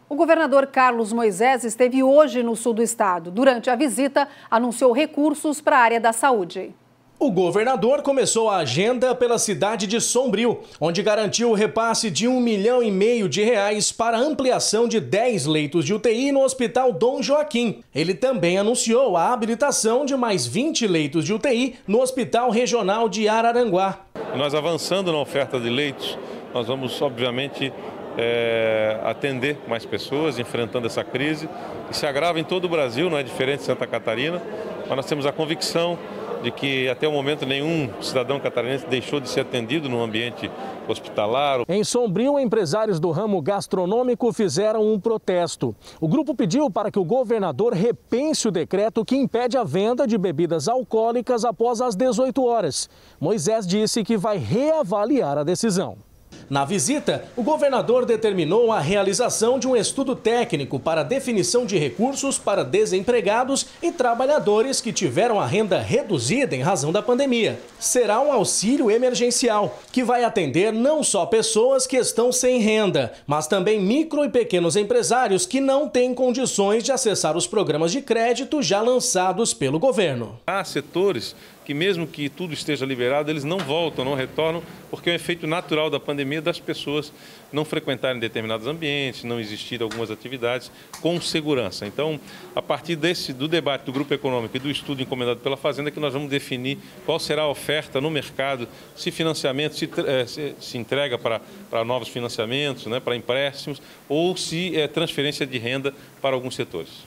O governador Carlos Moisés esteve hoje no sul do estado. Durante a visita, anunciou recursos para a área da saúde. O governador começou a agenda pela cidade de Sombrio, onde garantiu o repasse de R$1,5 milhão para a ampliação de 10 leitos de UTI no Hospital Dom Joaquim. Ele também anunciou a habilitação de mais 20 leitos de UTI no Hospital Regional de Araranguá. Nós avançando na oferta de leitos, nós vamos, obviamente, atender mais pessoas, enfrentando essa crise, que se agrava em todo o Brasil, não é diferente de Santa Catarina, mas nós temos a convicção de que até o momento nenhum cidadão catarinense deixou de ser atendido no ambiente hospitalar. Em Sombrio, empresários do ramo gastronômico fizeram um protesto. O grupo pediu para que o governador repense o decreto que impede a venda de bebidas alcoólicas após as 18 horas. Moisés disse que vai reavaliar a decisão. Na visita, o governador determinou a realização de um estudo técnico para definição de recursos para desempregados e trabalhadores que tiveram a renda reduzida em razão da pandemia. Será um auxílio emergencial, que vai atender não só pessoas que estão sem renda, mas também micro e pequenos empresários que não têm condições de acessar os programas de crédito já lançados pelo governo. Há setores que mesmo que tudo esteja liberado, eles não voltam, não retornam, porque é um efeito natural da pandemia das pessoas não frequentarem determinados ambientes, não existir algumas atividades com segurança. Então, a partir do debate do Grupo Econômico e do estudo encomendado pela Fazenda, que nós vamos definir qual será a oferta no mercado, se financiamento se entrega para novos financiamentos, né, para empréstimos, ou se é transferência de renda para alguns setores.